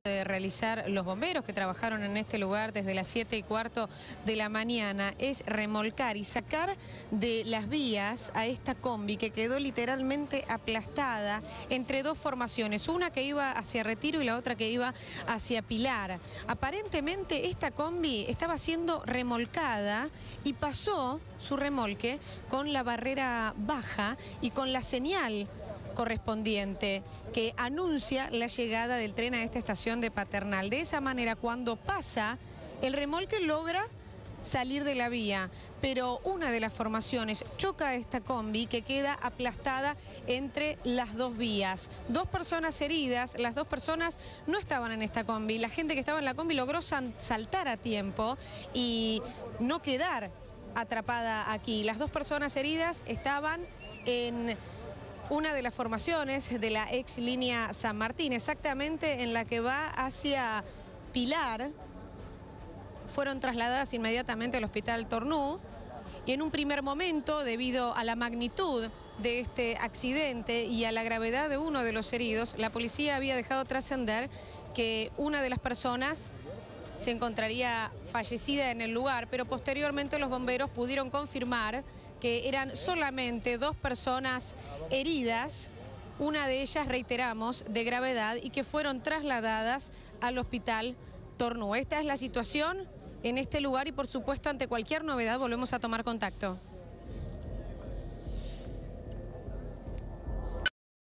de realizar los bomberos que trabajaron en este lugar desde las 7:15 de la mañana es remolcar y sacar de las vías a esta combi que quedó literalmente aplastada entre dos formaciones, una que iba hacia Retiro y la otra que iba hacia Pilar. Aparentemente esta combi estaba siendo remolcada y pasó su remolque con la barrera baja y con la señal correspondiente que anuncia la llegada del tren a esta estación de Paternal. De esa manera, cuando pasa, el remolque logra salir de la vía, pero una de las formaciones choca a esta combi que queda aplastada entre las dos vías. Dos personas heridas, las dos personas no estaban en esta combi. La gente que estaba en la combi logró saltar a tiempo y no quedar atrapada aquí. Las dos personas heridas estaban en una de las formaciones de la ex línea San Martín, exactamente en la que va hacia Pilar. Fueron trasladadas inmediatamente al hospital Tornú y en un primer momento, debido a la magnitud de este accidente y a la gravedad de uno de los heridos, la policía había dejado trascender que una de las personas se encontraría fallecida en el lugar, pero posteriormente los bomberos pudieron confirmar que eran solamente dos personas heridas, una de ellas, reiteramos, de gravedad, y que fueron trasladadas al hospital Tornú. Esta es la situación en este lugar y, por supuesto, ante cualquier novedad volvemos a tomar contacto.